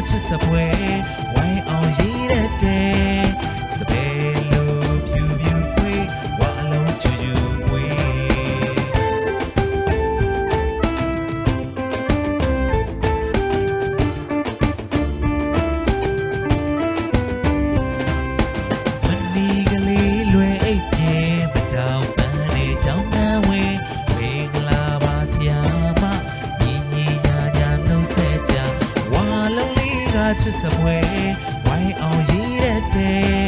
ချစ်စပွဲဝိုင်းအောင်ရေးတဲ့တဲ့စပယ်လိုဖြူဖြူခွေးဝါအလုံးချူချူခွေးမနီကလေးလွယ်အိတ်ပြေမတောင်ပန်းနေချောင်းနှမ်းဝင်ဝေးလာပါဆရာမညီညီညာညာနှုတ်ဆက်ကြဝါလုံးလေးကချစ်စပွဲဝိုင်းအောင်ရေးတဲ့တဲ့